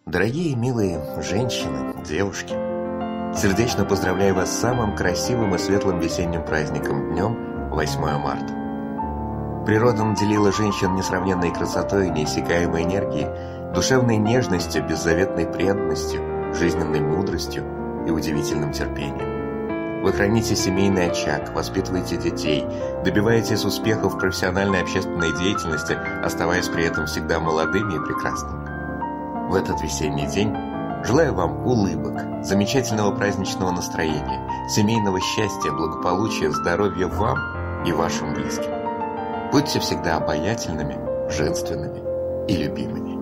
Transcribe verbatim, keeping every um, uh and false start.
Дорогие и милые женщины, девушки, сердечно поздравляю вас с самым красивым и светлым весенним праздником, днем восьмое марта. Природа наделила женщин несравненной красотой и неиссякаемой энергией, душевной нежностью, беззаветной преданностью, жизненной мудростью и удивительным терпением. Вы храните семейный очаг, воспитываете детей, добиваетесь успехов в профессиональной и общественной деятельности, оставаясь при этом всегда молодыми и прекрасными. В этот весенний день желаю вам улыбок, замечательного праздничного настроения, семейного счастья, благополучия, здоровья вам и вашим близким. Будьте всегда обаятельными, женственными и любимыми.